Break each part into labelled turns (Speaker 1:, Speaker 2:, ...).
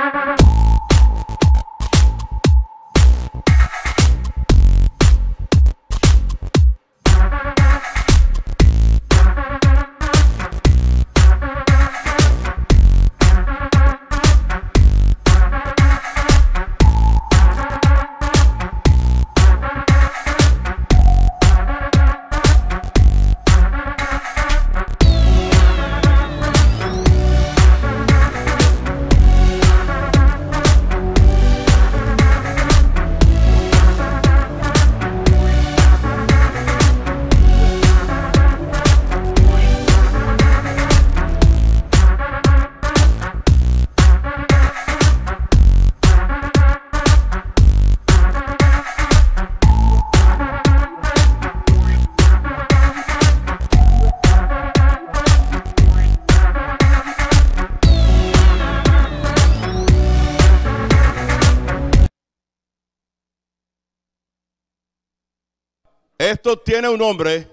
Speaker 1: Esto tiene un nombre,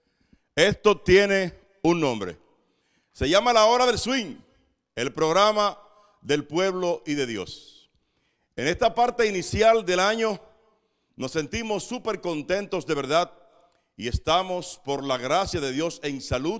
Speaker 1: esto tiene un nombre. Se llama La Hora del Swing, el programa del pueblo y de Dios. En esta parte inicial del año nos sentimos súper contentos de verdad y estamos por la gracia de Dios en salud,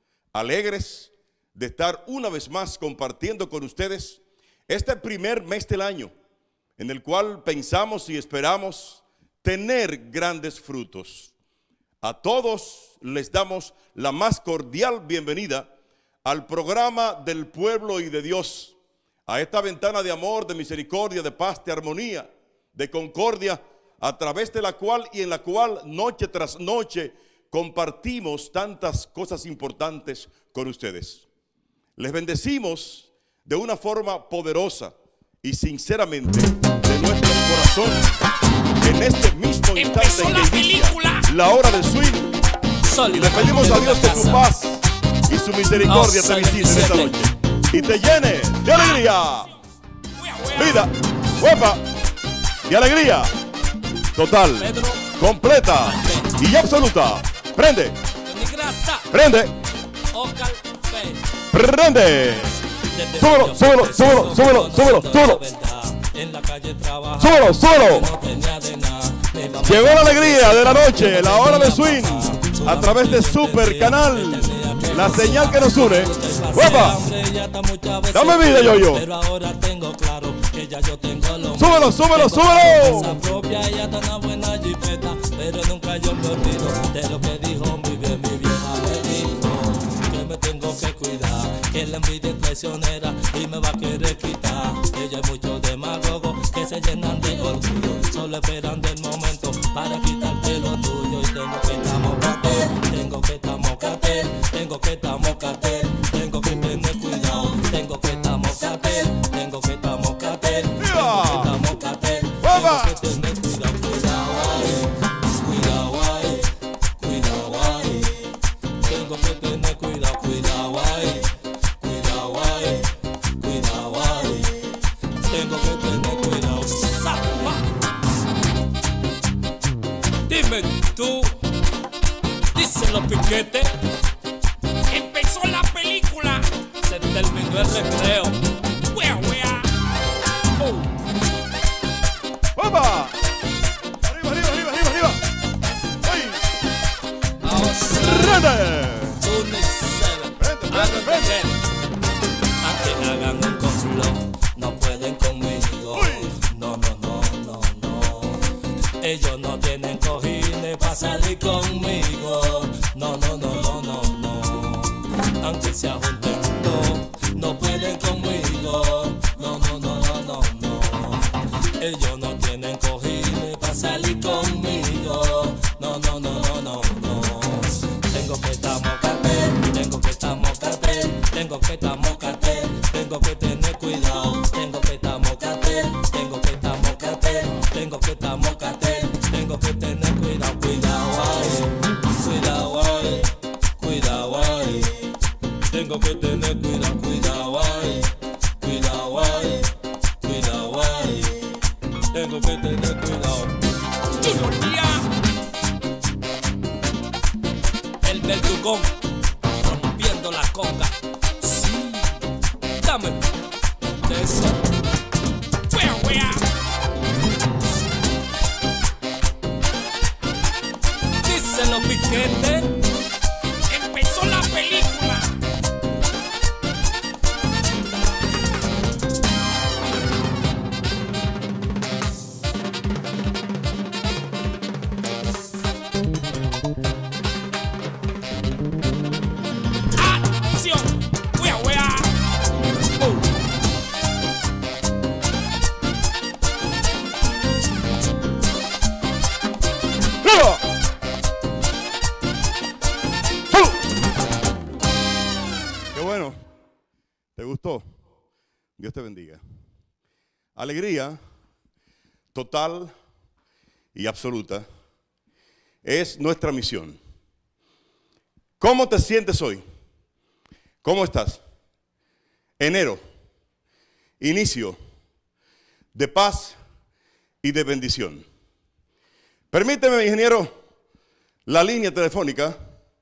Speaker 1: alegres de estar una vez más compartiendo con ustedes este primer mes del año en el cual pensamos y esperamos tener grandes frutos. A todos les damos la más cordial bienvenida al programa del pueblo y de Dios, a esta ventana de amor, de misericordia, de paz, de armonía, de concordia, a través de la cual y en la cual noche tras noche compartimos tantas cosas importantes con ustedes. Les bendecimos de una forma poderosa y sinceramente de nuestro corazón. En este mismo instante en que inicia la hora del swing, le pedimos a Dios que su paz y su misericordia te visite en esta noche y te llene de alegría, vida, huepa y alegría total, completa y absoluta. Prende, prende, prende. Súbelo, súbelo, súbelo, súbelo, súbelo, súbelo. Súbelo, súbelo. Llegó la alegría de la noche, la hora de swing, a través de Super Canal, la señal que nos une. ¡Guapa! Dame vida, yo. Súbelo, súbelo, súbelo. Pero nunca yo me olvido de lo que dijo mi vieja me dijo, que me tengo que cuidar, que la envidia es traicionera y me va a querer quitar. Ella hay muchos demagogos que se llenan de orgullo, solo esperando el momento para quitarte lo tuyo. Y tengo que tamocate, tengo que tamocate, tengo que tamocate, tengo que tener cuidado, tengo que tamocate, tengo que tamocate, tengo que tamocate, tengo que tener cuidado, cuidado ahí, cuidado ahí, tengo que tener cuidado, cuidado ahí, cuidado ahí, cuidado ahí, tengo que tener cuidado. Dime tú, díselo Piquete, empezó la película, se terminó el recreo. Wea, wea. ¡Opa! ¡Arriba, arriba, arriba, arriba, arriba! ¡Ay! ¡Prende! Aunque hagan un conflón, no pueden conmigo. No, no, no, no, no. Ellos no tienen cojines para salir conmigo. No, no, no, no, no, no. Aunque se junten todos, no pueden conmigo. No, no, no, no, no, no. Ellos no tienen cojines para salir conmigo. No, no, no, no, no, no. Tengo que tamocate, tengo que tamocate, tengo que tamocate, tengo que tener cuidado, tengo que tamocate, tengo que tamocate, tengo que tamocate, tengo que tener cuidado, cuidado ahí, cuidado ahí, cuidado ahí, tengo que tener cuidado, cuidado ahí, cuidado ahí, cuidado ahí, tengo que tener cuidado. El verdugón rompiendo la conga. Sí, dame de eso.
Speaker 2: boquete. Empezó la película. Acción. Wea, wea.
Speaker 1: Qué bueno. ¿Te gustó? Dios te bendiga. Alegría total y absoluta es nuestra misión. ¿Cómo te sientes hoy? ¿Cómo estás? Enero, inicio de paz y de bendición. Permíteme, ingeniero, la línea telefónica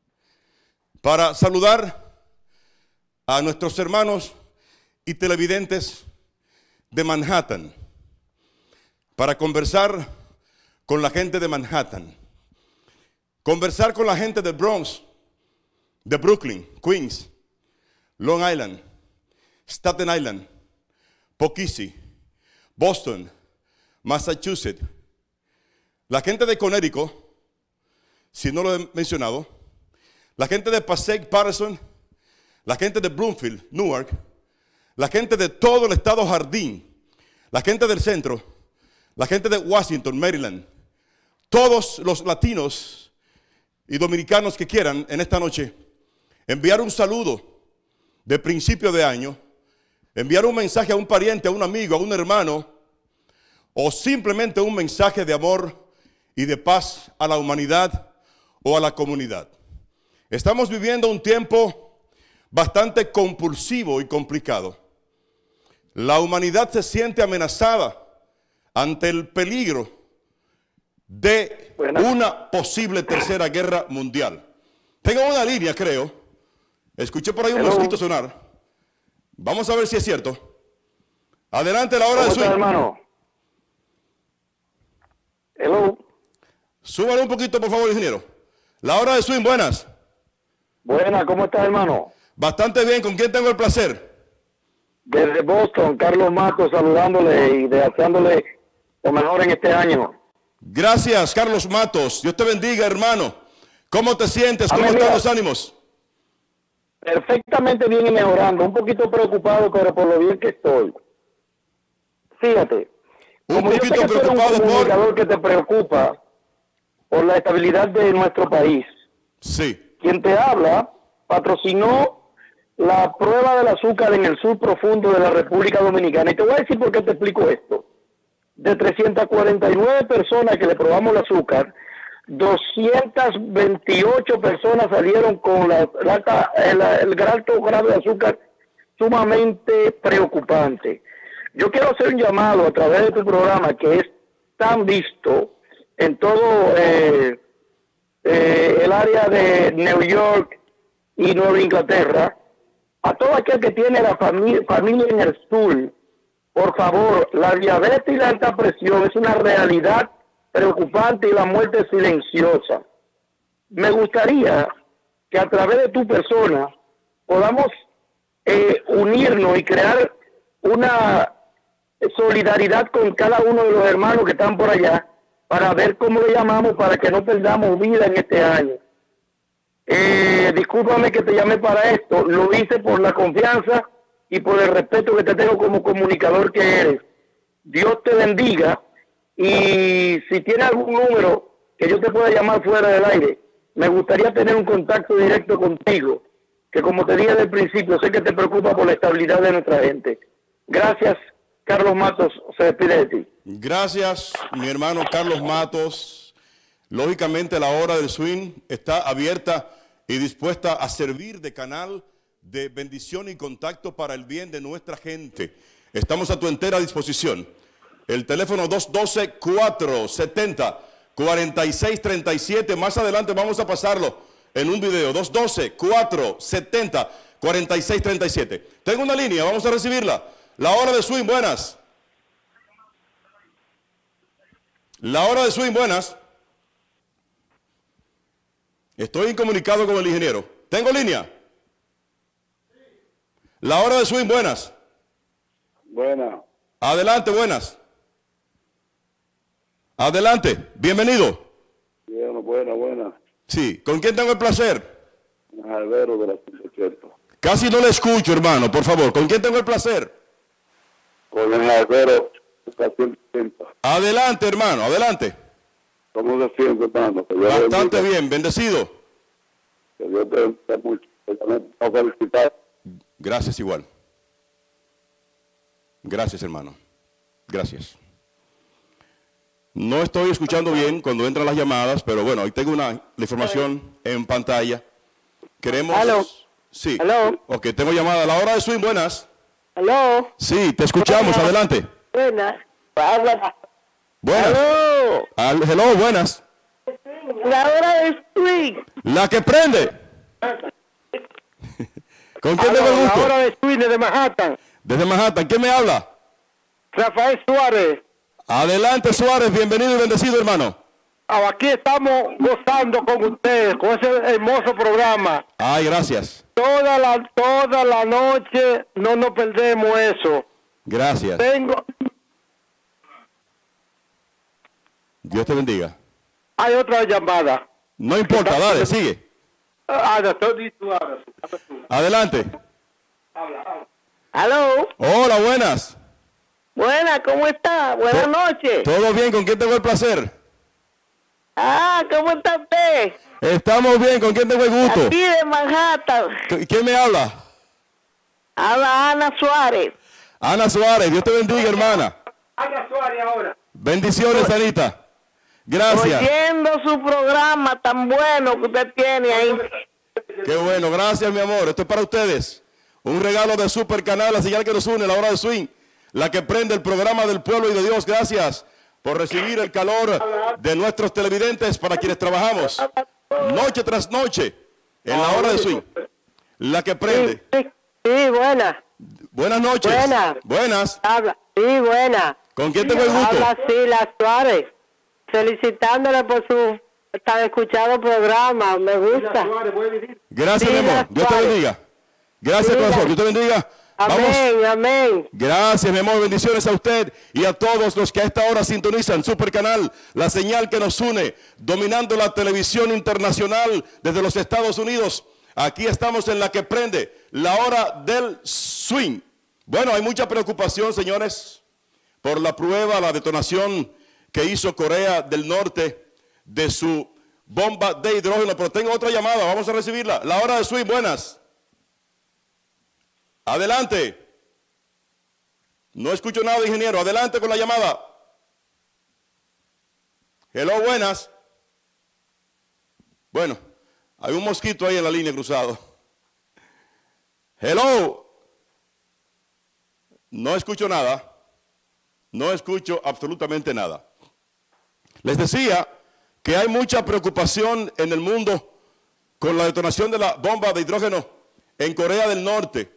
Speaker 1: para saludar a nuestros hermanos y televidentes de Manhattan, para conversar con la gente de Manhattan, conversar con la gente de Bronx, de Brooklyn, Queens, Long Island, Staten Island, Poughkeepsie, Boston, Massachusetts, la gente de Connecticut, si no lo he mencionado, la gente de Passaic, Patterson, la gente de Bloomfield, Newark, la gente de todo el estado Jardín, la gente del centro, la gente de Washington, Maryland, todos los latinos y dominicanos que quieran en esta noche enviar un saludo de principio de año, enviar un mensaje a un pariente, a un amigo, a un hermano, o simplemente un mensaje de amor y de paz a la humanidad o a la comunidad. Estamos viviendo un tiempo bastante compulsivo y complicado. La humanidad se siente amenazada ante el peligro de una posible tercera guerra mundial. Tengo una línea, creo. Escuché por ahí un mosquito sonar. Vamos a ver si es cierto. Adelante, la hora de swing.
Speaker 3: Hermano. Hello.
Speaker 1: Súbale un poquito, por favor, ingeniero. La hora de swing, buenas.
Speaker 3: Buenas, ¿cómo estás, hermano?
Speaker 1: Bastante bien. ¿Con quién tengo el placer?
Speaker 3: Desde Boston, Carlos Matos, saludándole y deseándole lo mejor en este año.
Speaker 1: Gracias, Carlos Matos. Dios te bendiga, hermano. ¿Cómo te sientes? ¿Cómo están los ánimos?
Speaker 3: Perfectamente bien y mejorando. Un poquito preocupado, pero por lo bien que estoy. Fíjate.
Speaker 1: Un
Speaker 3: Como yo sé
Speaker 1: poquito
Speaker 3: que tú eres un
Speaker 1: preocupado
Speaker 3: comunicador que te preocupa por la estabilidad de nuestro país.
Speaker 1: Sí.
Speaker 3: Quien te habla patrocinó la prueba del azúcar en el sur profundo de la República Dominicana. Y te voy a decir por qué te explico esto. De 349 personas que le probamos el azúcar, 228 personas salieron con el alto grado de azúcar sumamente preocupante. Yo quiero hacer un llamado a través de tu programa, que es tan visto en todo el área de New York y Nueva Inglaterra, a todo aquel que tiene la familia en el sur. Por favor, la diabetes y la alta presión es una realidad preocupante y la muerte silenciosa. Me gustaría que a través de tu persona podamos unirnos y crear una solidaridad con cada uno de los hermanos que están por allá para ver cómo le llamamos para que no perdamos vida en este año. Discúlpame que te llamé para esto, lo hice por la confianza y por el respeto que te tengo como comunicador que eres. Dios te bendiga, y si tienes algún número que yo te pueda llamar fuera del aire, me gustaría tener un contacto directo contigo, que como te dije desde el principio, sé que te preocupa por la estabilidad de nuestra gente. Gracias, Carlos Matos, se despide de ti.
Speaker 1: Gracias, mi hermano Carlos Matos. Lógicamente la hora del swing está abierta y dispuesta a servir de canal de bendición y contacto para el bien de nuestra gente. Estamos a tu entera disposición. El teléfono 212-470-4637. Más adelante vamos a pasarlo en un video. 212-470-4637. Tengo una línea, vamos a recibirla. La hora de swing, buenas. La hora de swing, buenas. Estoy incomunicado con el ingeniero. ¿Tengo línea? La hora de swing, buenas.
Speaker 4: Buena.
Speaker 1: Adelante, buenas. Adelante, bienvenido.
Speaker 4: Buena.
Speaker 1: Sí, ¿con quién tengo el placer?
Speaker 4: Albero de la 180.
Speaker 1: Casi no le escucho, hermano, por favor. ¿Con quién tengo el placer?
Speaker 4: Con el Albero de la 180.
Speaker 1: Adelante, hermano, adelante.
Speaker 4: ¿Cómo se siente, hermano? Que Dios
Speaker 1: Bastante
Speaker 4: bendiga.
Speaker 1: bien, bendecido.
Speaker 4: Que Dios te bendiga mucho. Que también te voy a felicitar.
Speaker 1: Gracias igual. Gracias, hermano. Gracias. No estoy escuchando bien cuando entran las llamadas, pero bueno, ahí tengo la información en pantalla. Queremos...
Speaker 3: Aló.
Speaker 1: Sí.
Speaker 3: Aló.
Speaker 1: Ok, tengo llamada. La hora de swing, buenas.
Speaker 3: Aló.
Speaker 1: Sí, te escuchamos, adelante.
Speaker 3: Buenas.
Speaker 1: Buenas.
Speaker 3: Aló.
Speaker 1: Hello, buenas.
Speaker 3: La hora de swing.
Speaker 1: La que prende. ¿Con quién tengo el
Speaker 3: La
Speaker 1: gusto?
Speaker 3: hora de swing de Manhattan.
Speaker 1: Desde Manhattan, ¿quién me habla?
Speaker 3: Rafael Suárez.
Speaker 1: Adelante, Suárez, bienvenido y bendecido, hermano.
Speaker 3: Aquí estamos gozando con ustedes, con ese hermoso programa.
Speaker 1: Ay, gracias.
Speaker 3: Toda la noche no nos perdemos eso.
Speaker 1: Gracias.
Speaker 3: Tengo,
Speaker 1: Dios te bendiga.
Speaker 3: hay otra llamada.
Speaker 1: No importa, dale, sigue. Adelante.
Speaker 3: Aló.
Speaker 1: Hola, buenas.
Speaker 3: Buena, ¿cómo está? Buenas noches.
Speaker 1: ¿Todo bien? ¿Con quién tengo el placer?
Speaker 3: ¿Cómo está usted?
Speaker 1: Estamos bien, ¿con quién tengo el gusto?
Speaker 3: Aquí de Manhattan.
Speaker 1: ¿Quién me habla?
Speaker 3: Habla Ana Suárez.
Speaker 1: Ana Suárez, Dios te bendiga, hermana.
Speaker 3: Ana Suárez ahora.
Speaker 1: Bendiciones, Anita. Gracias.
Speaker 3: Oyendo su programa tan bueno que usted tiene ahí.
Speaker 1: Qué bueno, gracias, mi amor. Esto es para ustedes. Un regalo de Super Canal, la señal que nos une, la hora de swing, la que prende el programa del pueblo y de Dios. Gracias por recibir el calor de nuestros televidentes para quienes trabajamos noche tras noche en la hora de swing, la que prende.
Speaker 3: Sí, buena.
Speaker 1: Buenas noches.
Speaker 3: Buena.
Speaker 1: Buenas.
Speaker 3: Habla. Sí, buena.
Speaker 1: ¿Con quién tengo el gusto?
Speaker 3: Habla Sila Suárez. Felicitándole por su tan escuchado programa. Me gusta.
Speaker 1: Gracias, mi
Speaker 3: Sila
Speaker 1: amor. Dios te
Speaker 3: Suárez.
Speaker 1: bendiga. Gracias,
Speaker 3: Sila.
Speaker 1: corazón. Dios te bendiga. Vamos.
Speaker 3: Amén, amén.
Speaker 1: Gracias, mi amor. Bendiciones a usted y a todos los que a esta hora sintonizan Super Canal, la señal que nos une, dominando la televisión internacional desde los Estados Unidos. Aquí estamos en la que prende, la hora del swing. Bueno, hay mucha preocupación, señores, por la prueba, la detonación que hizo Corea del Norte de su bomba de hidrógeno. Pero tengo otra llamada, vamos a recibirla. La hora del swing, buenas. Adelante. No escucho nada, ingeniero. Adelante con la llamada. Hello, buenas. Bueno, hay un mosquito ahí en la línea cruzado. Hello. No escucho nada. No escucho absolutamente nada. Les decía que hay mucha preocupación en el mundo con la detonación de la bomba de hidrógeno en Corea del Norte.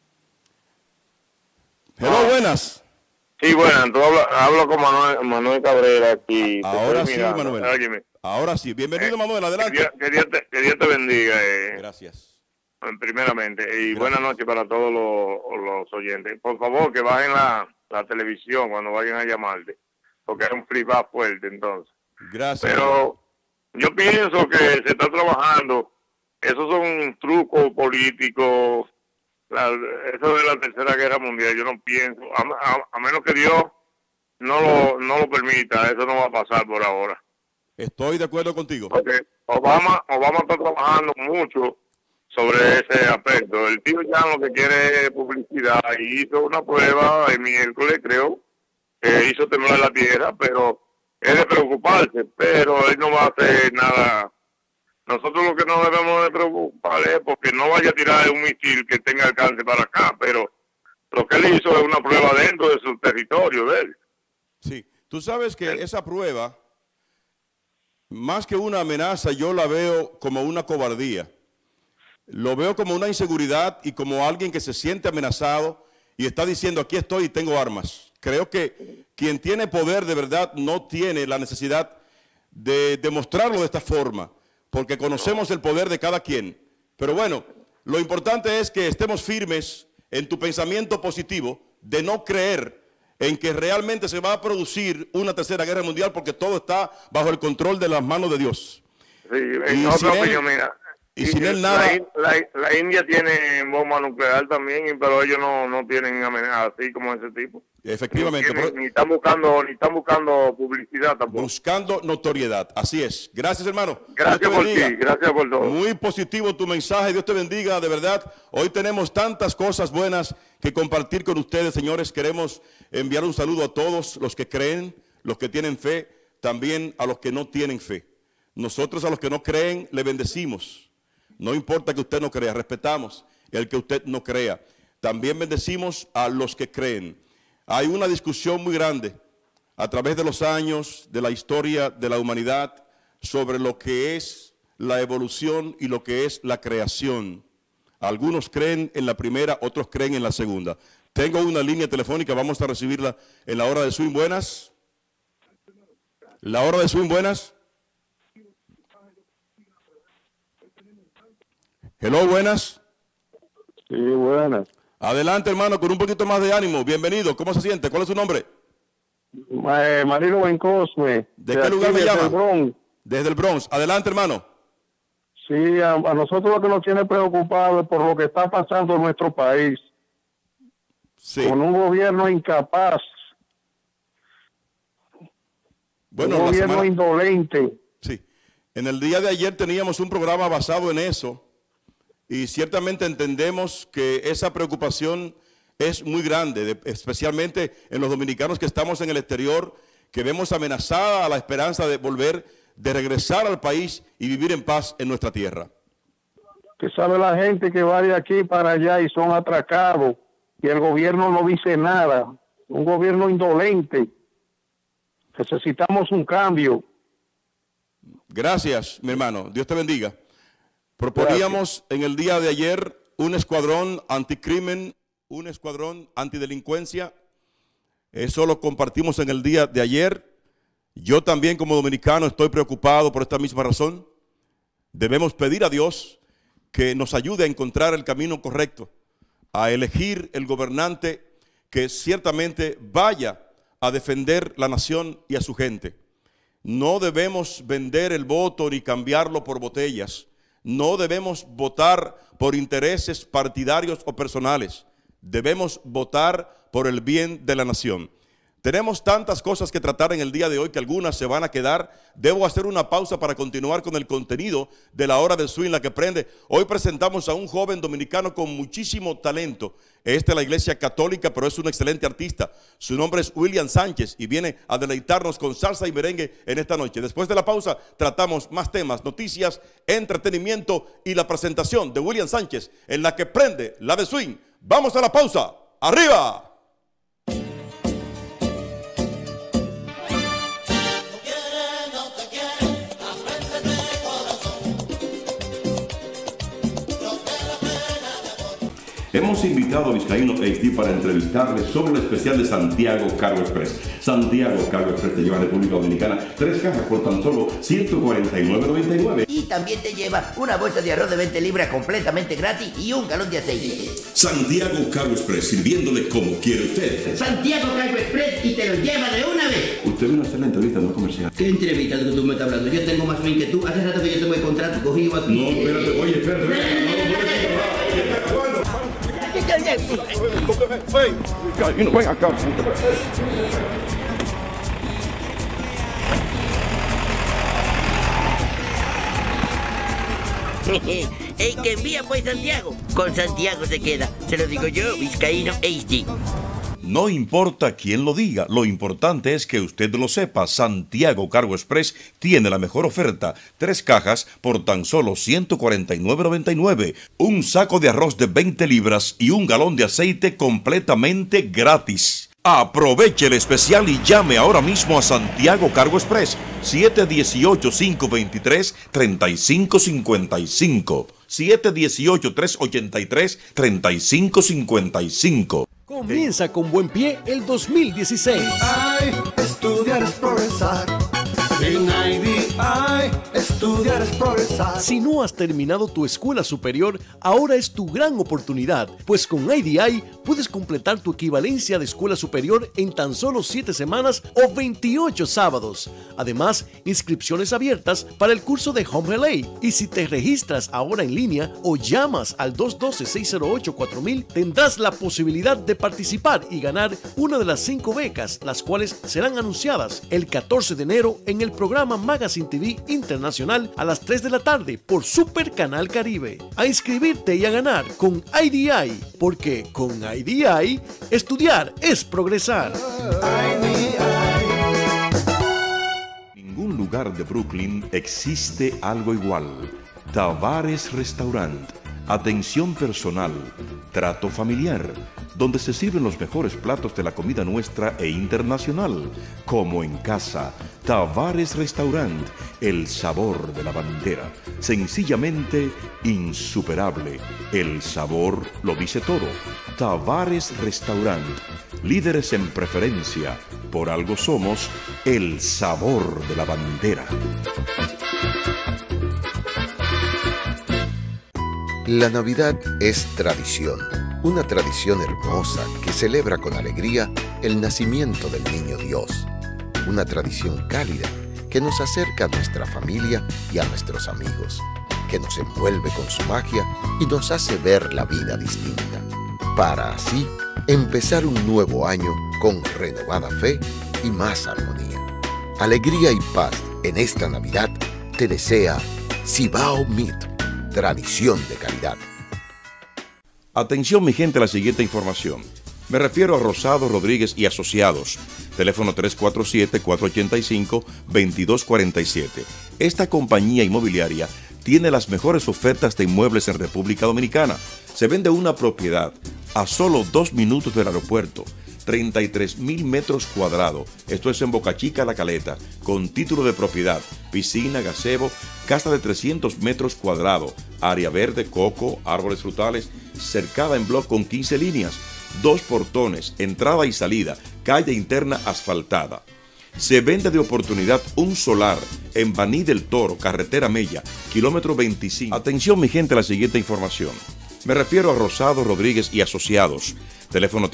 Speaker 1: Hello, buenas.
Speaker 4: Sí, buenas. Tú hablo con Manuel Cabrera aquí. Te
Speaker 1: Ahora
Speaker 4: estoy
Speaker 1: sí,
Speaker 4: mirando.
Speaker 1: Manuel.
Speaker 4: Óyeme,
Speaker 1: Ahora sí. Bienvenido, Manuel. Adelante.
Speaker 4: que Dios te bendiga.
Speaker 1: Gracias.
Speaker 4: Primeramente. Y
Speaker 1: Gracias.
Speaker 4: buenas noches para todos los oyentes. Por favor, que bajen la televisión cuando vayan a llamarte. Porque hay un feedback fuerte entonces.
Speaker 1: Gracias.
Speaker 4: Pero yo pienso que se está trabajando. Esos son trucos políticos. Eso de la Tercera Guerra Mundial, yo no pienso, a menos que Dios no lo permita, eso no va a pasar por ahora.
Speaker 1: Estoy de acuerdo contigo.
Speaker 4: Porque Obama está trabajando mucho sobre ese aspecto. El tío ya lo que quiere es publicidad y hizo una prueba el miércoles, creo, que hizo temblar la tierra, pero es de preocuparse, pero él no va a hacer nada. Nosotros lo que no debemos de preocupar es porque no vaya a tirar un misil que tenga alcance para acá, pero lo que él hizo es una prueba dentro de su territorio de él.
Speaker 1: Sí. Tú sabes que esa prueba, más que una amenaza, yo la veo como una cobardía. Lo veo como una inseguridad y como alguien que se siente amenazado y está diciendo, aquí estoy y tengo armas. Creo que quien tiene poder de verdad no tiene la necesidad de demostrarlo de esta forma. porque conocemos el poder de cada quien. Pero bueno, lo importante es que estemos firmes en tu pensamiento positivo de no creer en que realmente se va a producir una tercera guerra mundial, porque todo está bajo el control de las manos de Dios.
Speaker 4: Sí, en otra opinión, mira.
Speaker 1: Y sin él nada.
Speaker 4: La India tiene bomba nuclear también, pero ellos no tienen amenazas así como ese tipo.
Speaker 1: Efectivamente.
Speaker 4: Ni están buscando publicidad tampoco.
Speaker 1: Buscando notoriedad. Así es. Gracias, hermano.
Speaker 4: Gracias por ti, gracias por todo.
Speaker 1: Muy positivo tu mensaje. Dios te bendiga, de verdad. Hoy tenemos tantas cosas buenas que compartir con ustedes, señores. Queremos enviar un saludo a todos los que creen, los que tienen fe, también a los que no tienen fe. Nosotros a los que no creen le bendecimos. No importa que usted no crea, respetamos el que usted no crea. También bendecimos a los que creen. Hay una discusión muy grande a través de los años, de la historia de la humanidad, sobre lo que es la evolución y lo que es la creación. Algunos creen en la primera, otros creen en la segunda. Tengo una línea telefónica, vamos a recibirla en la hora de swing. Buenas. La hora de swing, buenas. Hello, buenas.
Speaker 3: Sí, buenas.
Speaker 1: Adelante, hermano, con un poquito más de ánimo. Bienvenido. ¿Cómo se siente? ¿Cuál es su nombre?
Speaker 3: Marino Bencosme.
Speaker 1: ¿De qué lugar me llama?
Speaker 3: Desde el Bronx.
Speaker 1: Desde el Bronx. Adelante, hermano.
Speaker 3: Sí, a nosotros lo que nos tiene preocupado es por lo que está pasando en nuestro país.
Speaker 1: Sí.
Speaker 3: Con un gobierno incapaz.
Speaker 1: Bueno,
Speaker 3: un gobierno indolente.
Speaker 1: Sí. En el día de ayer teníamos un programa basado en eso. Y ciertamente entendemos que esa preocupación es muy grande, especialmente en los dominicanos que estamos en el exterior, que vemos amenazada a la esperanza de volver, de regresar al país y vivir en paz en nuestra tierra.
Speaker 3: Que sabe la gente que va de aquí para allá y son atracados y el gobierno no dice nada. Un gobierno indolente. Necesitamos un cambio.
Speaker 1: Gracias, mi hermano. Dios te bendiga. Proponíamos en el día de ayer un escuadrón anticrimen, un escuadrón antidelincuencia. Eso lo compartimos en el día de ayer. Yo también como dominicano estoy preocupado por esta misma razón. Debemos pedir a Dios que nos ayude a encontrar el camino correcto, a elegir el gobernante que ciertamente vaya a defender la nación y a su gente. No debemos vender el voto ni cambiarlo por botellas. No debemos votar por intereses partidarios o personales. Debemos votar por el bien de la nación. Tenemos tantas cosas que tratar en el día de hoy que algunas se van a quedar. Debo hacer una pausa para continuar con el contenido de la hora del swing, la que prende. Hoy presentamos a un joven dominicano con muchísimo talento. Es de la iglesia católica, pero es un excelente artista. Su nombre es William Sánchez y viene a deleitarnos con salsa y merengue en esta noche. Después de la pausa tratamos más temas, noticias, entretenimiento y la presentación de William Sánchez en la que prende la de swing. Vamos a la pausa. ¡Arriba! Hemos invitado a Vizcaíno HD para entrevistarles sobre el especial de Santiago Cargo Express. Santiago Cargo Express te lleva a República Dominicana 3 cajas por tan solo $149.99.
Speaker 5: Y también te lleva una bolsa de arroz de 20 libras completamente gratis y un galón de aceite.
Speaker 1: Santiago Cargo Express, sirviéndole como quiere usted.
Speaker 5: Santiago Cargo Express y te lo lleva de una vez.
Speaker 1: Usted vino a hacer la entrevista, no comercial.
Speaker 5: ¿Qué entrevista de que tú me estás hablando? Yo tengo más fin que tú. Hace rato que yo tengo el contrato cogido aquí.
Speaker 1: No, espérate, oye, espérate. Ven acá.
Speaker 5: El que envía pues Santiago, con Santiago se queda. Se lo digo yo, Vizcaíno HD.
Speaker 1: No importa quién lo diga, lo importante es que usted lo sepa. Santiago Cargo Express tiene la mejor oferta. 3 cajas por tan solo $149.99. Un saco de arroz de 20 libras y un galón de aceite completamente gratis. Aproveche el especial y llame ahora mismo a Santiago Cargo Express. 718-523-3555. 718-383-3555.
Speaker 6: Comienza con buen pie el 2016.
Speaker 7: Estudiar es progresar. En IB Ay, estudiar es progresar.
Speaker 6: Si no has terminado tu escuela superior, ahora es tu gran oportunidad, pues con IDI puedes completar tu equivalencia de escuela superior en tan solo 7 semanas o 28 sábados. Además, inscripciones abiertas para el curso de Home Relay. Y si te registras ahora en línea o llamas al 212-608-4000, tendrás la posibilidad de participar y ganar una de las 5 becas, las cuales serán anunciadas el 14 de enero en el programa Magazine TV Internacional a las 3 de la tarde por Super Canal Caribe. A inscribirte y a ganar con IDI, porque con IDI, estudiar es progresar.
Speaker 8: En ningún lugar de Brooklyn existe algo igual. Tavares Restaurant. Atención personal, trato familiar, donde se sirven los mejores platos de la comida nuestra e internacional, como en casa. Tavares Restaurant, el sabor de la bandera. Sencillamente insuperable. El sabor lo dice todo. Tavares Restaurant, líderes en preferencia. Por algo somos el sabor de la bandera.
Speaker 9: La Navidad es tradición, una tradición hermosa que celebra con alegría el nacimiento del Niño Dios. Una tradición cálida que nos acerca a nuestra familia y a nuestros amigos, que nos envuelve con su magia y nos hace ver la vida distinta, para así empezar un nuevo año con renovada fe y más armonía. Alegría y paz en esta Navidad te desea Cibao Meat. Tradición de calidad.
Speaker 1: Atención mi gente a la siguiente información. Me refiero a Rosado Rodríguez y Asociados. Teléfono 347-485-2247. Esta compañía inmobiliaria tiene las mejores ofertas de inmuebles en República Dominicana. Se vende una propiedad a solo 2 minutos del aeropuerto. 33,000 metros cuadrados. Esto es en Boca Chica, La Caleta, con título de propiedad, piscina, gazebo, casa de 300 metros cuadrados, área verde, coco, árboles frutales, cercada en bloc con 15 líneas, 2 portones, entrada y salida, calle interna asfaltada. Se vende de oportunidad un solar en Baní del Toro, carretera Mella, kilómetro 25. Atención mi gente a la siguiente información. Me refiero a Rosado Rodríguez y Asociados. Teléfono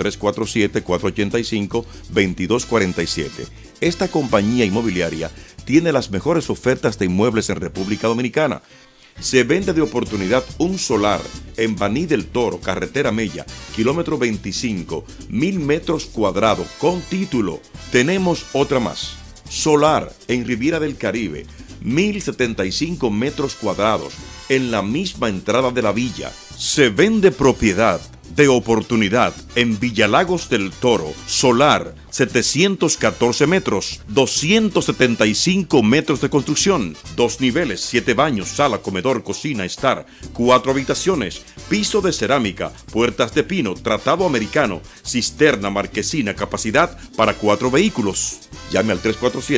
Speaker 1: 347-485-2247. Esta compañía inmobiliaria tiene las mejores ofertas de inmuebles en República Dominicana. Se vende de oportunidad un solar en Baní del Toro, carretera Mella, kilómetro 25, 1,000 metros cuadrados con título. Tenemos otra más. Solar en Riviera del Caribe, 1,075 metros cuadrados, en la misma entrada de la villa. Se vende propiedad de oportunidad en Villalagos del Toro, solar, 714 metros, 275 metros de construcción, 2 niveles, 7 baños, sala, comedor, cocina, estar, 4 habitaciones, piso de cerámica, puertas de pino, tratado americano, cisterna, marquesina, capacidad para 4 vehículos. Llame al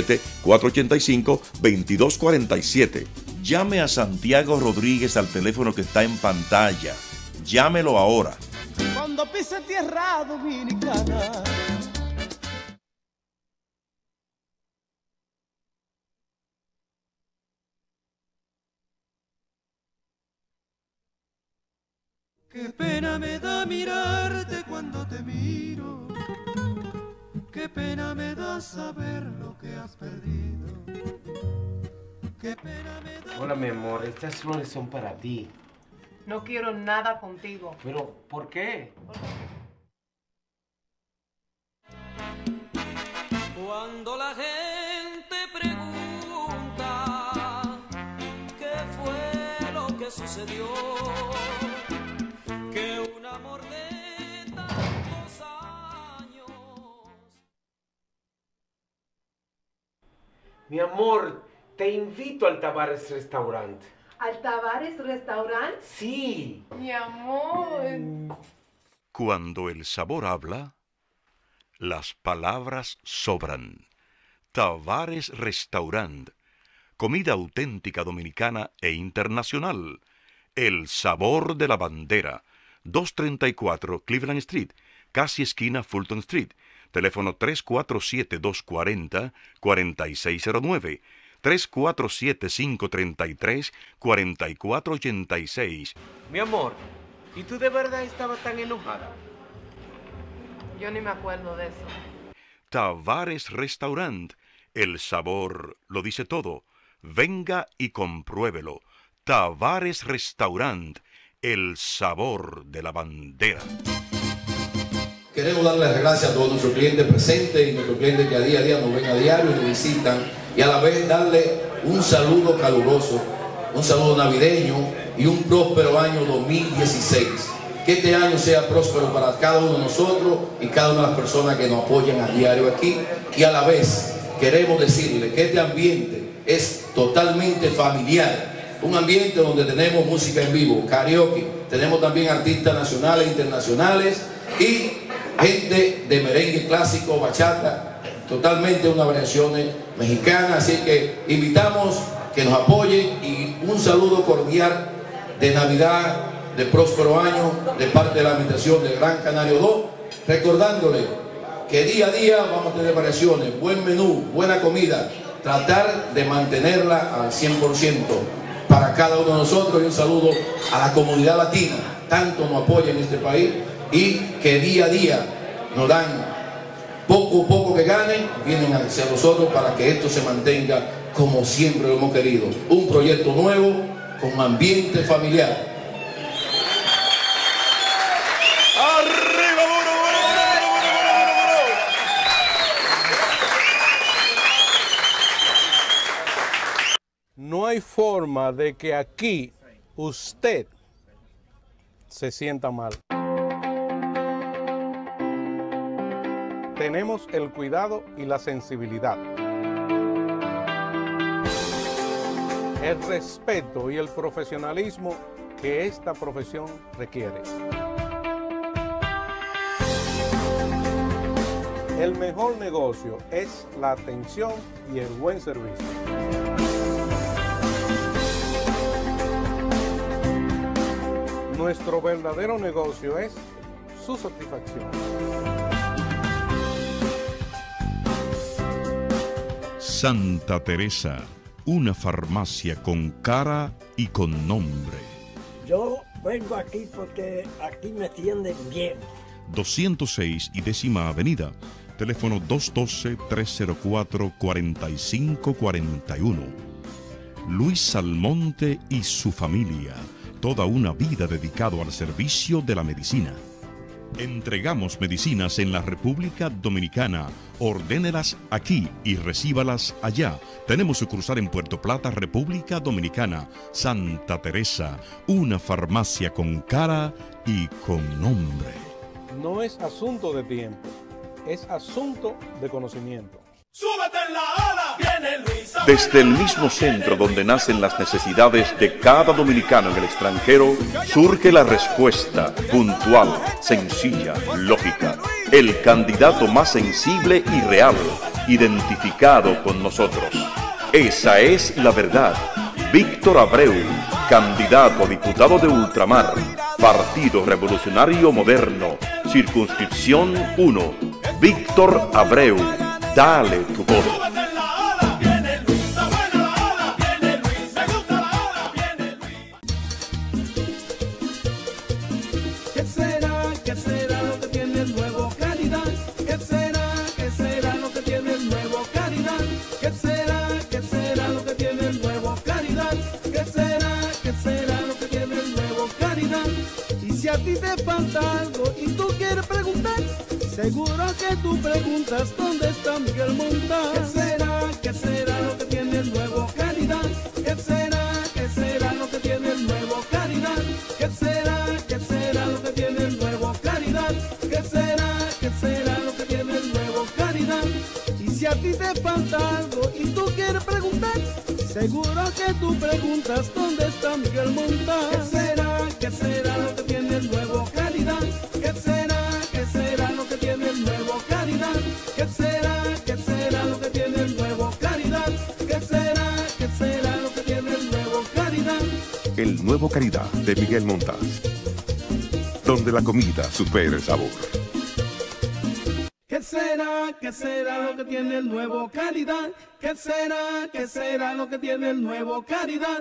Speaker 1: 347-485-2247. Llame a Santiago Rodríguez al teléfono que está en pantalla. Llámelo ahora.
Speaker 7: Cuando pise tierra dominicana. Qué pena me da mirarte cuando te miro. Qué pena me da saber lo que has perdido. Qué pena me da...
Speaker 10: Hola, mi amor, estas flores son para ti.
Speaker 11: No quiero nada contigo.
Speaker 10: ¿Pero por qué?
Speaker 7: Cuando la gente pregunta qué fue lo que sucedió, que un amor de tantos años.
Speaker 10: Mi amor, te invito al Tavares Restaurant.
Speaker 11: ¿Al Tavares Restaurant?
Speaker 10: Sí.
Speaker 11: Mi amor.
Speaker 8: Cuando el sabor habla, las palabras sobran. Tavares Restaurant. Comida auténtica dominicana e internacional. El sabor de la bandera. 234 Cleveland Street, casi esquina Fulton Street. Teléfono 347-240-4609. 347-533-4486.
Speaker 10: Mi amor, ¿y tú de verdad estabas tan enojada?
Speaker 11: Yo ni me acuerdo de eso.
Speaker 8: Tavares Restaurant. El sabor lo dice todo. Venga y compruébelo. Tavares Restaurant. El sabor de la bandera.
Speaker 12: Queremos darle las gracias a todos nuestros clientes presentes y nuestros clientes que a día nos ven a diario y nos visitan, y a la vez darle un saludo caluroso, un saludo navideño y un próspero año 2016. Que este año sea próspero para cada uno de nosotros y cada una de las personas que nos apoyan a diario aquí, y a la vez queremos decirle que este ambiente es totalmente familiar, un ambiente donde tenemos música en vivo, karaoke, tenemos también artistas nacionales e internacionales y gente de merengue clásico, bachata, totalmente unas variaciones mexicanas. Así que invitamos que nos apoyen, y un saludo cordial de Navidad, de próspero año, de parte de la administración de Gran Canario 2, recordándole que día a día vamos a tener variaciones, buen menú, buena comida, tratar de mantenerla al 100% para cada uno de nosotros, y un saludo a la comunidad latina, tanto nos apoya en este país, y que día a día nos dan poco que ganen, vienen hacia nosotros para que esto se mantenga como siempre lo hemos querido. Un proyecto nuevo, con ambiente familiar.
Speaker 13: No hay forma de que aquí usted se sienta mal. Tenemos el cuidado y la sensibilidad, el respeto y el profesionalismo que esta profesión requiere. El mejor negocio es la atención y el buen servicio. Nuestro verdadero negocio es su satisfacción.
Speaker 8: Santa Teresa, una farmacia con cara y con nombre.
Speaker 14: Yo vengo aquí porque aquí me atienden bien.
Speaker 8: 206 y 10ª Avenida, teléfono 212-304-4541. Luis Almonte y su familia, toda una vida dedicado al servicio de la medicina. Entregamos medicinas en la República Dominicana. Ordénelas aquí y recíbalas allá. Tenemos sucursal en Puerto Plata, República Dominicana. Santa Teresa, una farmacia con cara y con nombre.
Speaker 13: No es asunto de tiempo, es asunto de conocimiento.
Speaker 2: ¡Súbete en la ola! ¡Viene Luis!
Speaker 8: Desde el mismo centro donde nacen las necesidades de cada dominicano en el extranjero, surge la respuesta puntual, sencilla, lógica. El candidato más sensible y real, identificado con nosotros. Esa es la verdad. Víctor Abreu, candidato a diputado de Ultramar, Partido Revolucionario Moderno, circunscripción 1. Víctor Abreu. Dale tu voto.
Speaker 7: ¿Qué será lo que tiene el nuevo Calidad? ¿Qué será lo que tiene el nuevo Calidad? ¿Qué será lo que tiene el nuevo Calidad? ¿Qué será lo que tiene el nuevo Calidad? Y si a ti te falta algo y tú quieres preguntar, seguro que tú preguntas dónde está Miguel Montaz. ¿Qué será lo que tiene el nuevo Calidad? ¿Qué será lo que tiene el nuevo Calidad? ¿Qué será lo que tiene el nuevo Calidad? ¿Qué será lo que tiene el nuevo Calidad? Y si a ti te falta algo y tú quieres preguntar, seguro que tú preguntas dónde está Miguel Montaz. ¿Qué será lo que tiene el nuevo Calidad? ¿Qué será lo que tiene el nuevo Calidad? ¿Qué será lo que tiene el nuevo Calidad? ¿Qué será lo que tiene el nuevo Calidad?
Speaker 15: El nuevo Calidad de Miguel Montaz, donde la comida supera el sabor.
Speaker 7: ¿Qué
Speaker 16: ¿Qué será lo que tiene el nuevo Caridad? ¿Qué será lo que tiene el nuevo Caridad?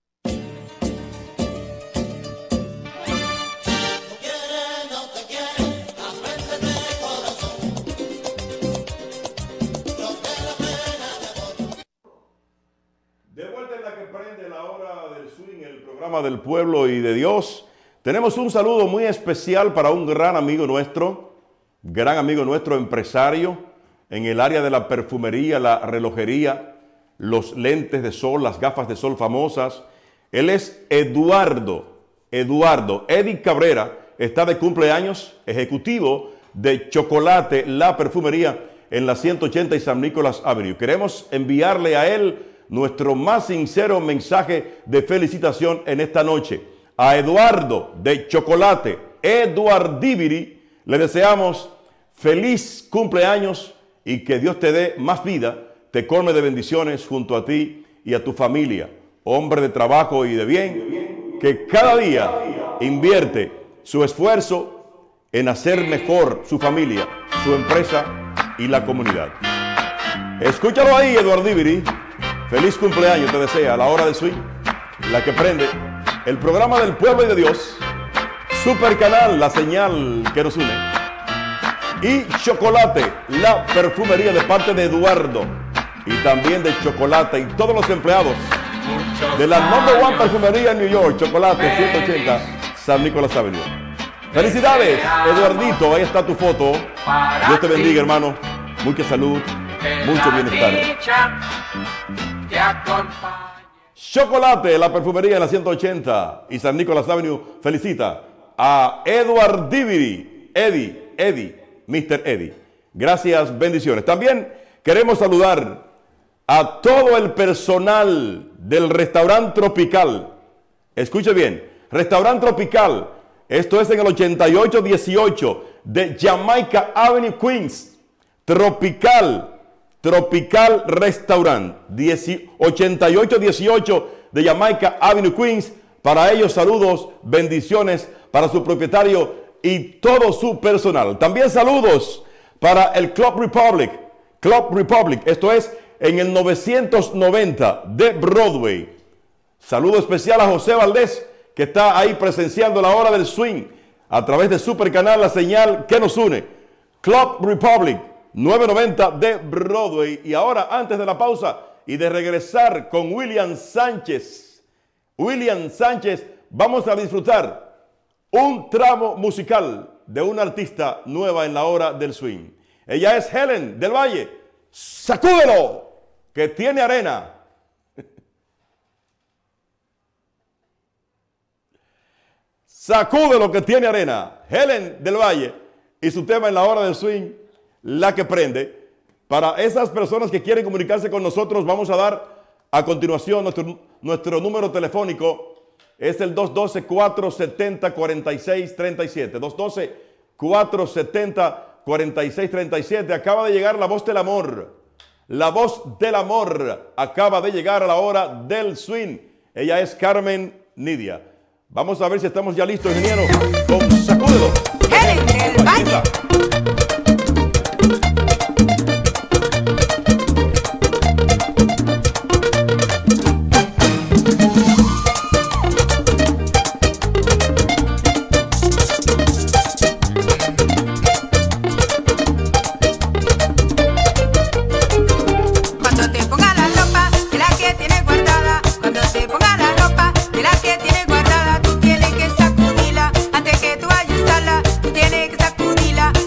Speaker 1: De vuelta en La que prende, la hora del swing, el programa del pueblo y de Dios. Tenemos un saludo muy especial para un gran amigo nuestro, empresario en el área de la perfumería, la relojería, los lentes de sol, las gafas de sol famosas. Él es Eduardo. Eddie Cabrera está de cumpleaños, ejecutivo de Chocolate, la perfumería en la 180 y San Nicolás Avenue. Queremos enviarle a él nuestro más sincero mensaje de felicitación en esta noche. A Eduardo de Chocolate, Eduardiviri, le deseamos feliz cumpleaños y que Dios te dé más vida, te colme de bendiciones junto a ti y a tu familia. Hombre de trabajo y de bien, que cada día invierte su esfuerzo en hacer mejor su familia, su empresa y la comunidad. Escúchalo ahí, Eduardiviri. Feliz cumpleaños te desea a la hora del swing, La que prende, el programa del pueblo y de Dios, Super Canal, la señal que nos une, y Chocolate, la perfumería de parte de Eduardo, y también de Chocolate y todos los empleados de la number one perfumería en New York, Chocolate, 180 San Nicolás Avenue. Felicidades, Eduardito, ahí está tu foto. Dios te bendiga, hermano. Mucha salud, mucho bienestar. Chocolate, la perfumería en la 180 y San Nicolás Avenue felicita a Eduardiviri, Eddie, Mr. Eddie. Gracias, bendiciones. También queremos saludar a todo el personal del Restaurante Tropical. Escuche bien, Restaurante Tropical, esto es en el 8818 de Jamaica Avenue, Queens. Tropical Restaurant, 8818 de Jamaica Avenue, Queens. Para ellos, saludos, bendiciones para su propietario y todo su personal. También saludos para el Club Republic, esto es en el 990 de Broadway. Saludo especial a José Valdés, que está ahí presenciando la hora del swing a través de Super Canal, la señal que nos une. Club Republic, 990 de Broadway. Y ahora, antes de la pausa y de regresar con William Sánchez, vamos a disfrutar un tramo musical de una artista nueva en la hora del swing. Ella es Helen del Valle. ¡Sacúdelo! Que tiene arena. Sacúdelo que tiene arena. Helen del Valle y su tema en la hora del swing, La que prende. Para esas personas que quieren comunicarse con nosotros, vamos a dar a continuación nuestro número telefónico. Es el 212-470-4637. 212-470-4637. Acaba de llegar la voz del amor. La voz del amor acaba de llegar a la hora del swing. Ella es Carmen Nidia. Vamos a ver si estamos ya listos, ingeniero, con Sacúdelo.
Speaker 17: Helen del Valle.
Speaker 18: Tienes que sacudirla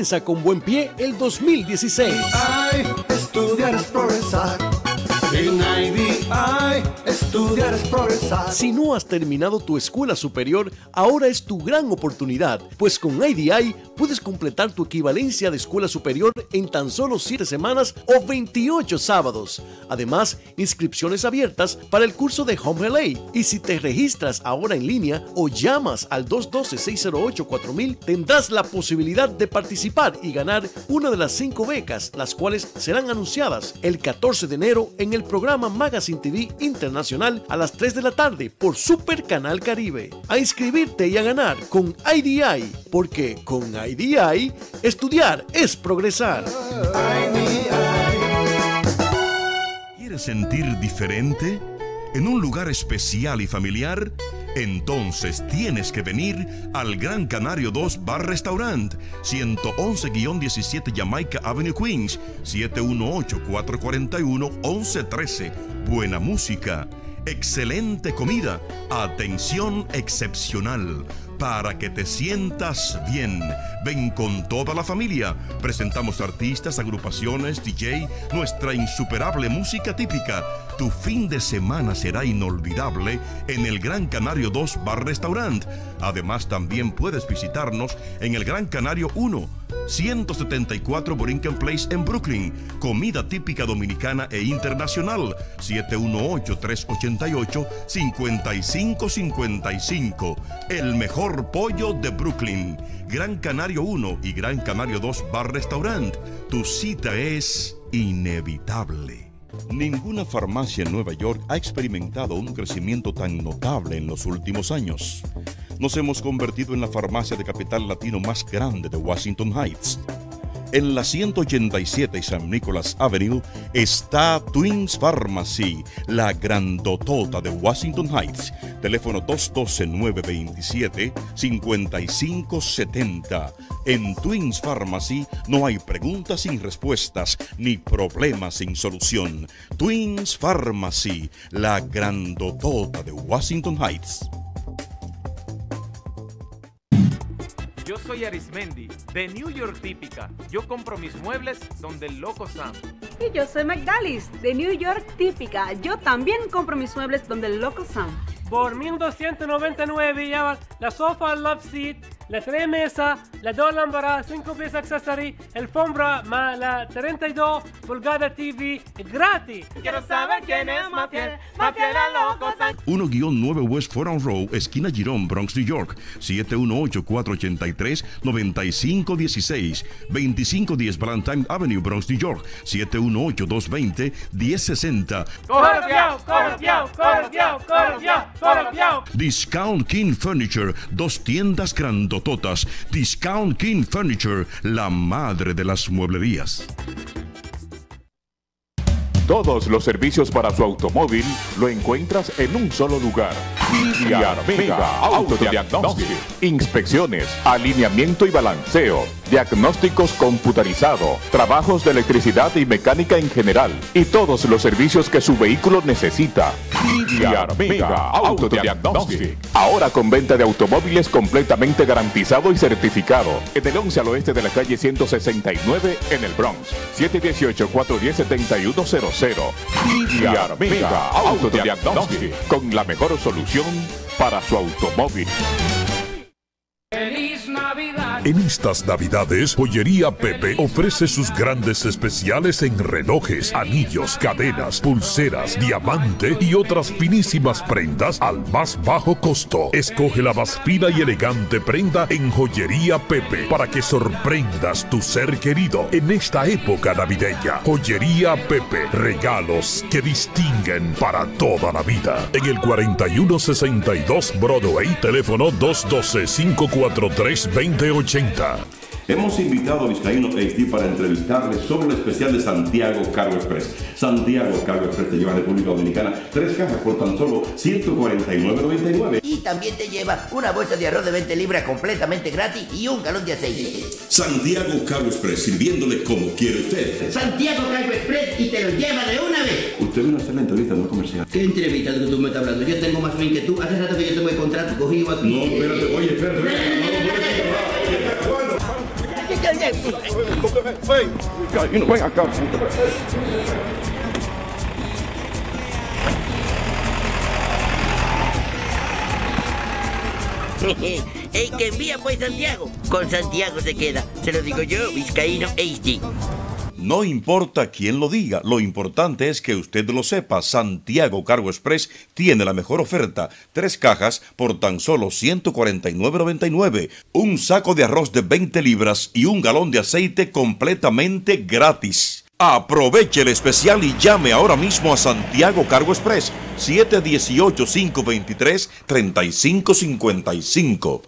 Speaker 6: Comienza con buen pie el 2016.
Speaker 7: Ay, estudiar es progresar. En IDI, estudiar es progresar.
Speaker 6: Si no has terminado tu escuela superior, ahora es tu gran oportunidad, pues con IDI puedes completar tu equivalencia de escuela superior en tan solo 7 semanas o 28 sábados. Además, inscripciones abiertas para el curso de Home Relay. Y si te registras ahora en línea o llamas al 212-608-4000, tendrás la posibilidad de participar y ganar una de las 5 becas, las cuales serán anunciadas el 14 de enero en el programa Magazine TV Internacional a las 3 de la tarde por Super Canal Caribe. A inscribirte y a ganar con IDI, porque con IDI, estudiar es progresar.
Speaker 8: ¿Quieres sentir diferente? ¿En un lugar especial y familiar? Entonces tienes que venir al Gran Canario 2 Bar Restaurant, 111-17 Jamaica Avenue, Queens, 718-441-1113. Buena música, excelente comida, atención excepcional. Para que te sientas bien, ven con toda la familia. Presentamos artistas, agrupaciones, DJ, nuestra insuperable música típica. Tu fin de semana será inolvidable en el Gran Canario 2 Bar Restaurant. Además, también puedes visitarnos en el Gran Canario 1, 174 Borinquen Place en Brooklyn. Comida típica dominicana e internacional. 718-388-5555. El mejor pollo de Brooklyn. Gran Canario 1 y Gran Canario 2 Bar Restaurant. Tu cita es inevitable. Ninguna farmacia en Nueva York ha experimentado un crecimiento tan notable en los últimos años. Nos hemos convertido en la farmacia de capital latino más grande de Washington Heights. En la 187 y San Nicholas Avenue está Twins Pharmacy, la grandotota de Washington Heights. Teléfono 212-927-5570. En Twins Pharmacy no hay preguntas sin respuestas ni problemas sin solución. Twins Pharmacy, la grandotota de Washington Heights.
Speaker 10: Yo soy Arismendi, de New York Típica. Yo compro mis muebles donde el Loco Sam.
Speaker 18: Y yo soy Magdalis, de New York Típica. Yo también compro mis muebles donde el Loco Sam.
Speaker 19: Por 1,299 llevan la sofá Love Seat, la 3 mesa, la 2 lámparas, 5 piezas accessory, el alfombra, más la 32 pulgada TV gratis.
Speaker 2: Quiero saber quién es más fiel a Loco Sam.
Speaker 8: 1-9 West Forum Row, esquina Girón, Bronx, New York. 718-483-9516. 2510 Valentine Avenue, Bronx, New York. 718-220-1060.
Speaker 2: ¡Corre, fiao, corre, fiao, corre, fiao, corre, fiao!
Speaker 8: Discount King Furniture, 2 tiendas grandototas. Discount King Furniture, la madre de las mueblerías.
Speaker 20: Todos los servicios para su automóvil lo encuentras en un solo lugar. Mega Autodiagnóstico. Inspecciones, alineamiento y balanceo, diagnósticos computarizados, trabajos de electricidad y mecánica en general y todos los servicios que su vehículo necesita. Mega Autodiagnóstico. Ahora con venta de automóviles completamente garantizado y certificado. En el 11 al oeste de la calle 169 en el Bronx. 718-410-7100. Mega Autodiagnóstico, con la mejor solución para su automóvil.
Speaker 2: ¡Feliz Navidad!
Speaker 21: En estas Navidades, Joyería Pepe ofrece sus grandes especiales en relojes, anillos, cadenas, pulseras, diamante y otras finísimas prendas al más bajo costo. Escoge la más fina y elegante prenda en Joyería Pepe para que sorprendas tu ser querido en esta época navideña. Joyería Pepe, regalos que distinguen para toda la vida. En el 4162 Broadway, teléfono 212-543-2080.
Speaker 8: Hemos invitado a Vizcaíno HD para entrevistarles sobre el especial de Santiago Cargo Express. Santiago Cargo Express te lleva a República Dominicana 3 cajas por tan solo $149.99.
Speaker 5: Y también te lleva una bolsa de arroz de 20 libras completamente gratis y un galón de aceite.
Speaker 8: Santiago Cargo Express, sirviéndole como quiere usted.
Speaker 5: Santiago Cargo Express y te lo lleva de una vez.
Speaker 8: Usted vino a hacer la entrevista, no comercial.
Speaker 5: ¿Qué entrevista de que tú me estás hablando? Yo tengo más fin que tú. Hace rato que yo tengo el contrato cogido aquí.
Speaker 8: No, espérate, oye, espérate. Ven acá.
Speaker 5: El que envía pues Santiago, con Santiago se queda. Se lo digo yo, Vizcaíno HD.
Speaker 8: No importa quién lo diga, lo importante es que usted lo sepa. Santiago Cargo Express tiene la mejor oferta. 3 cajas por tan solo $149.99. Un saco de arroz de 20 libras y un galón de aceite completamente gratis. Aproveche el especial y llame ahora mismo a Santiago Cargo Express 718-523-3555.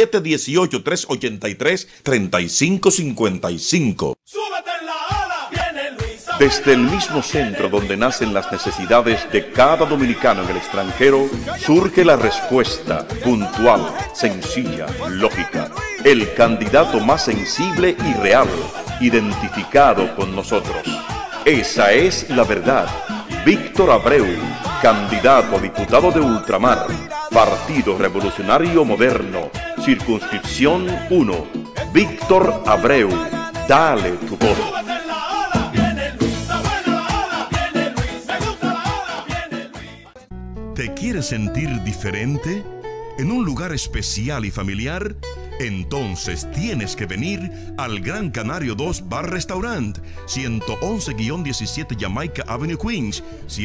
Speaker 8: 718-383-3555. Desde el mismo centro donde nacen las necesidades de cada dominicano en el extranjero, surge la respuesta puntual, sencilla, lógica. El candidato más sensible y real, identificado con nosotros. Esa es la verdad. Víctor Abreu, candidato a diputado de Ultramar, Partido Revolucionario Moderno, Circunscripción 1. Víctor Abreu, dale tu voto. ¿Te quieres sentir diferente? ¿En un lugar especial y familiar? Entonces tienes que venir al Gran Canario 2 Bar Restaurant, 111-17 Jamaica Avenue, Queens,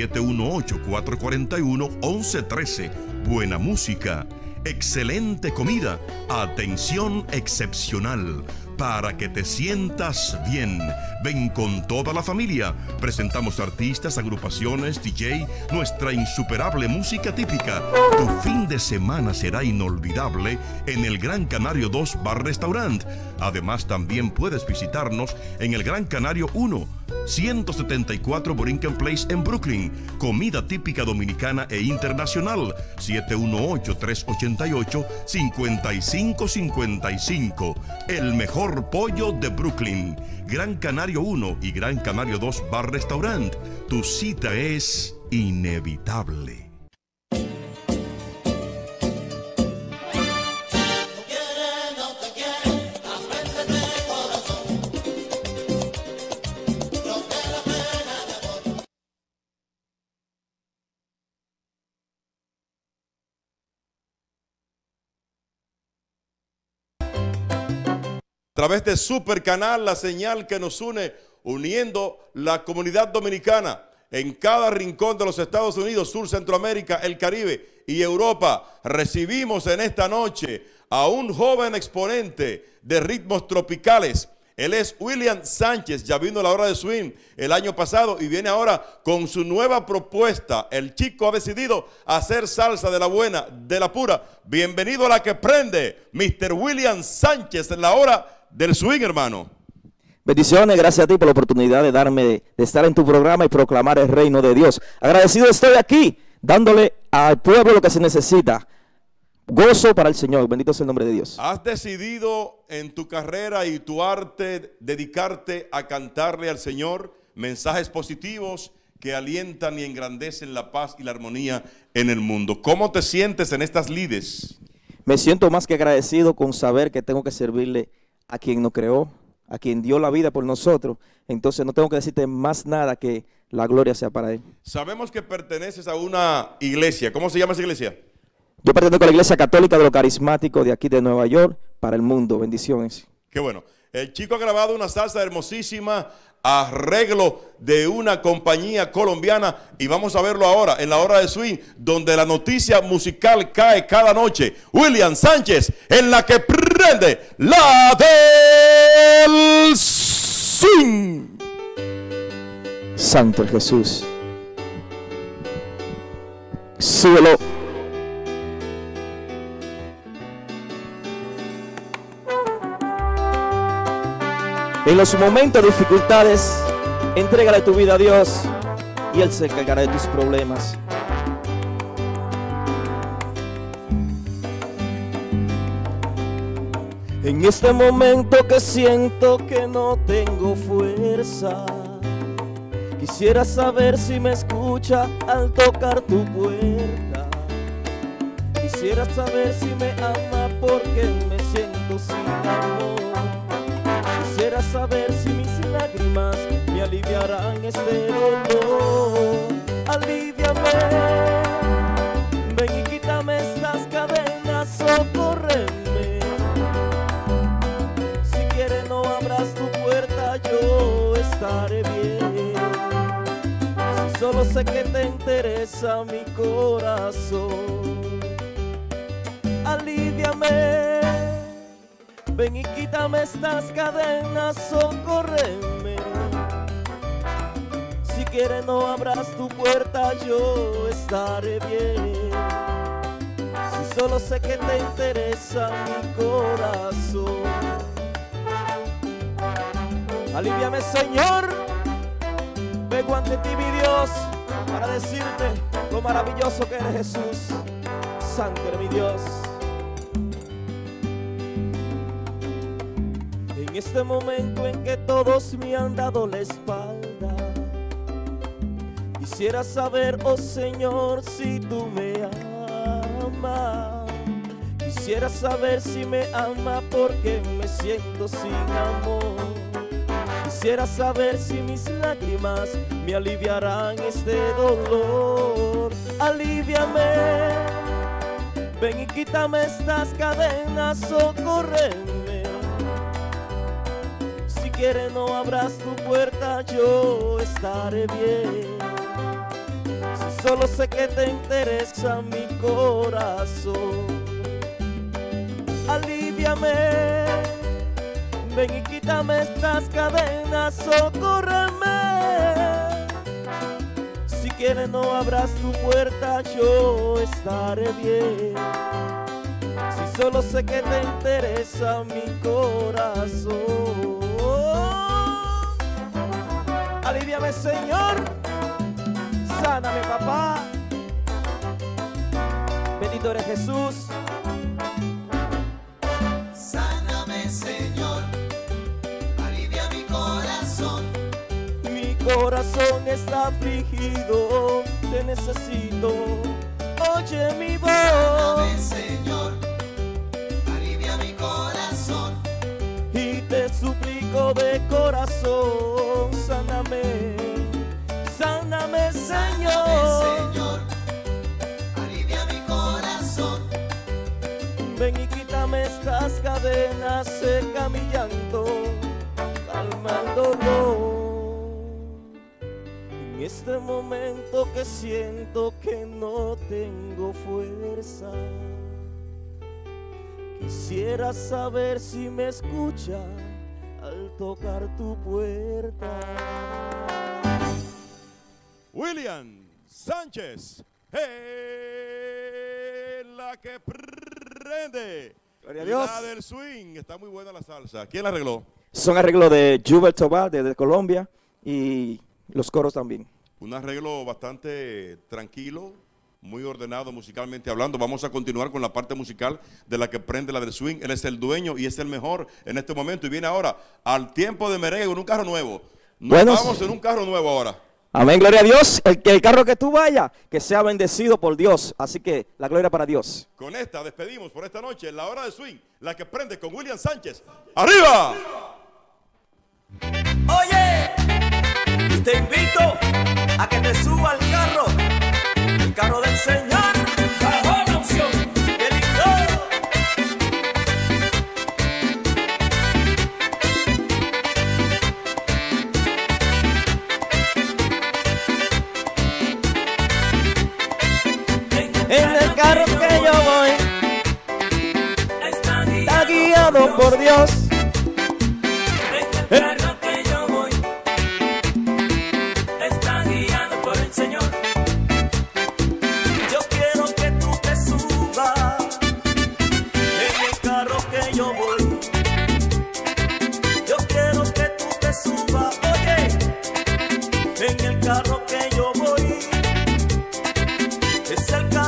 Speaker 8: 718-441-1113. Buena música, excelente comida, atención excepcional. Para que te sientas bien, ven con toda la familia. Presentamos artistas, agrupaciones, DJ, nuestra insuperable música típica. Tu fin de semana será inolvidable en el Gran Canario 2 Bar Restaurant. Además, también puedes visitarnos en el Gran Canario 1, 174 Borinquen Place en Brooklyn. Comida típica dominicana e internacional. 718-388-5555. El mejor pollo de Brooklyn. Gran Canario 1 y Gran Canario 2 Bar Restaurant. Tu cita es inevitable.
Speaker 1: A través de Super Canal, la señal que nos une, uniendo la comunidad dominicana en cada rincón de los Estados Unidos, Sur, Centroamérica, el Caribe y Europa. Recibimos en esta noche a un joven exponente de ritmos tropicales. Él es William Sánchez, ya vino a la hora de swing el año pasado y viene ahora con su nueva propuesta. El chico ha decidido hacer salsa de la buena, de la pura. Bienvenido a la que prende, Mr. William Sánchez, en la hora del swing, hermano.
Speaker 4: Bendiciones, gracias a ti por la oportunidad de darme de estar en tu programa y proclamar el reino de Dios. Agradecido estoy aquí, dándole al pueblo lo que se necesita. Gozo para el Señor, bendito sea el nombre de Dios.
Speaker 1: ¿Has decidido en tu carrera y tu arte dedicarte a cantarle al Señor mensajes positivos que alientan y engrandecen la paz y la armonía en el mundo? ¿Cómo te sientes en estas lides?
Speaker 4: Me siento más que agradecido con saber que tengo que servirle a quien nos creó, a quien dio la vida por nosotros. Entonces no tengo que decirte más nada que la gloria sea para Él.
Speaker 1: Sabemos que perteneces a una iglesia. ¿Cómo se llama esa iglesia?
Speaker 4: Yo pertenezco a la Iglesia Católica de los Carismáticos de aquí de Nueva York para el mundo. Bendiciones.
Speaker 1: Qué bueno. El chico ha grabado una salsa hermosísima, arreglo de una compañía colombiana, y vamos a verlo ahora en la hora de swing, donde la noticia musical cae cada noche. William Sánchez, en la que prende la del swing.
Speaker 4: Santo el Jesús. Súbelo. En los momentos de dificultades, entrégale tu vida a Dios y Él se encargará de tus problemas. En este momento que siento que no tengo fuerza, quisiera saber si me escucha al tocar tu puerta. Quisiera saber si me ama porque me siento sin amor. Quisiera saber si mis lágrimas me aliviarán este dolor. Aliviame, ven y quítame estas cadenas, socórreme. Si quieres no abras tu puerta, yo estaré bien. Si solo sé que te interesa mi corazón. Aliviame, ven y quítame estas cadenas, socórreme. Si quieres no abras tu puerta, yo estaré bien. Si solo sé que te interesa mi corazón. Aliviame, Señor. Vengo ante ti, mi Dios, para decirte lo maravilloso que eres, Jesús. Santo eres mi Dios. En este momento en que todos me han dado la espalda, quisiera saber, oh Señor, si tú me amas. Quisiera saber si me amas porque me siento sin amor. Quisiera saber si mis lágrimas me aliviarán este dolor. Aliviame, ven y quítame estas cadenas, socórreme. Si quieres no abras tu puerta, yo estaré bien. Si solo sé que te interesa mi corazón. Aliviame, ven y quítame estas cadenas, socórreme. Si quieres no abras tu puerta, yo estaré bien. Si solo sé que te interesa mi corazón. Aliviame, Señor. Sáname, papá. Bendito eres Jesús.
Speaker 7: Sáname, Señor. Alivia mi corazón.
Speaker 4: Mi corazón está afligido. Te necesito. Oye mi voz.
Speaker 7: Sáname, Señor. Alivia mi corazón.
Speaker 4: Y te suplico de corazón. Sáname. Sáname, Señor.
Speaker 7: Sáname, Señor. Alivia mi corazón.
Speaker 4: Ven y quítame estas cadenas, seca mi llanto, calma el dolor. En este momento que siento que no tengo fuerza, quisiera saber si me escucha al tocar tu puerta.
Speaker 1: William Sánchez, la que prende.
Speaker 4: Gloria a Dios.
Speaker 1: La del swing. Está muy buena la salsa. ¿Quién la arregló?
Speaker 4: Son arreglos de Jubel Tobar desde Colombia y los coros también.
Speaker 1: Un arreglo bastante tranquilo, muy ordenado musicalmente hablando. Vamos a continuar con la parte musical de la que prende la del swing. Él es el dueño y es el mejor en este momento. Y viene ahora al tiempo de merengue con un carro nuevo. Vamos en un carro nuevo ahora.
Speaker 4: Amén, gloria a Dios. El carro que tú vayas, que sea bendecido por Dios. Así que la gloria para Dios.
Speaker 1: Con esta despedimos por esta noche la hora de swing, la que prende con William Sánchez. ¡Arriba!
Speaker 4: Oye, te invito a que te suba al carro, el carro del Señor. ¡Bajo la unción! ¡Qué lindo! En el carro que yo voy está guiado por Dios.
Speaker 7: En el carro que yo voy está guiado por el Señor.
Speaker 4: Yo quiero que tú te subas en el carro que yo voy. Yo quiero que tú te subas, oye, en el carro que yo voy. Es el carro